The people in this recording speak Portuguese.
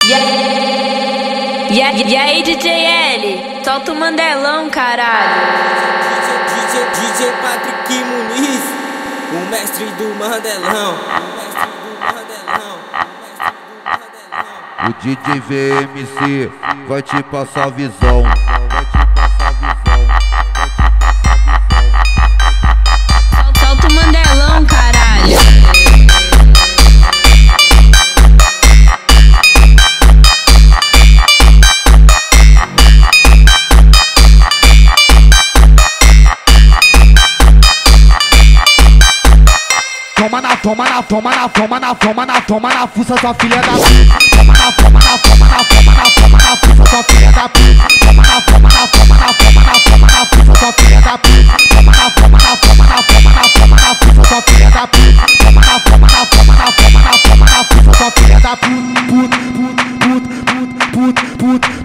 E aí, DJ L, solta o Mandelão, caralho. DJ Patrick Muniz, o mestre do Mandelão. O DJ VMC vai te passar visão. Solta o Mandelão, caralho. Toma na fuça, sua filha da puta. Toma na fuça, sua filha da puta. Toma na fuça, sua filha da puta. Toma na fuça, sua filha da puta. Toma na fuça, sua filha da puta.